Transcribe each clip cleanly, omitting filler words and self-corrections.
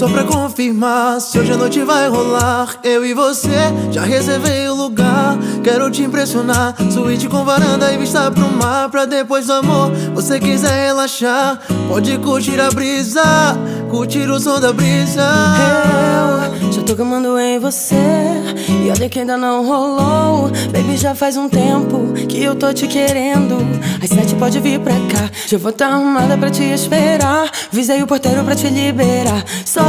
só pra confirmar se hoje a noite vai rolar. Eu e você, já reservei o lugar. Quero te impressionar, suíte com varanda e vista pro mar. Pra depois do amor, você quiser relaxar, pode curtir a brisa, curtir o som da brisa. Eu já tô gamando em você, e olha que ainda não rolou. Baby, já faz um tempo que eu tô te querendo. Às 7 pode vir pra cá, já vou tá arrumada pra te esperar. Avisei o porteiro pra te liberar, só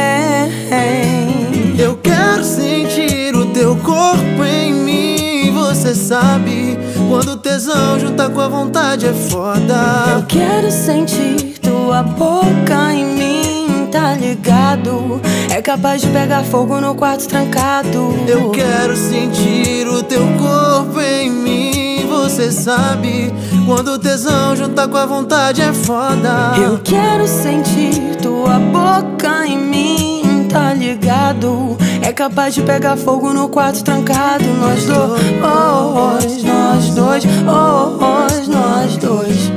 vem. Eu quero sentir o teu corpo em mim. Você sabe, quando o tesão junta com a vontade é foda. Eu quero sentir tua boca em mim, tá ligado? É capaz de pegar fogo no quarto trancado. Eu quero sentir o teu corpo em mim. Você sabe, quando o tesão junta com a vontade é foda. Eu quero sentir tua boca em mim, tá ligado? É capaz de pegar fogo no quarto trancado. Nós dois, nós dois, nós dois.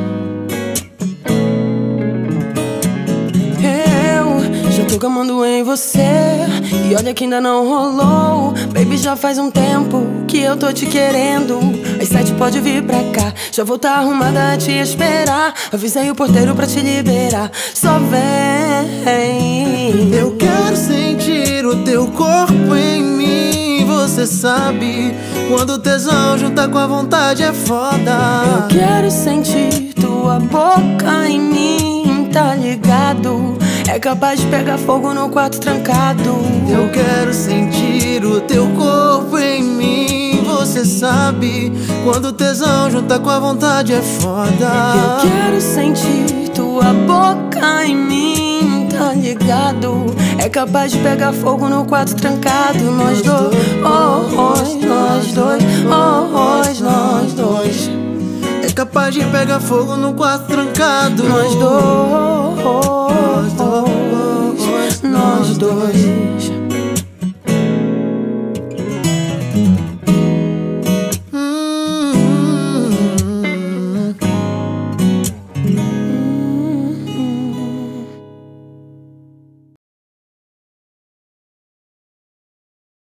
Eu já tô gamando em você, e olha que ainda não rolou. Baby, já faz um tempo que eu tô te querendo. Às 7 pode vir pra cá, já vou tá arrumada a te esperar. Avisei o porteiro pra te liberar, só vem. Eu quero sentir o teu corpo em mim. Você sabe, quando o tesão junta com a vontade é foda. Eu quero sentir tua boca em mim, tá ligado? É capaz de pegar fogo no quarto trancado. Eu quero sentir o teu corpo em mim. Você sabe, quando o tesão junta com a vontade é foda. Eu quero sentir tua boca em mim, tá ligado? É capaz de pegar fogo no quarto trancado. Nós dois, nós dois, nós dois. É capaz de pegar fogo no quarto trancado. Nós dois, nós dois.